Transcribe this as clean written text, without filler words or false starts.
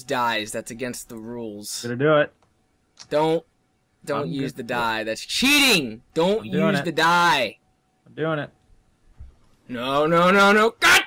use dies. That's against the rules. Gonna do it. Don't use the die. That's cheating. Don't use the die. I'm doing it. No. God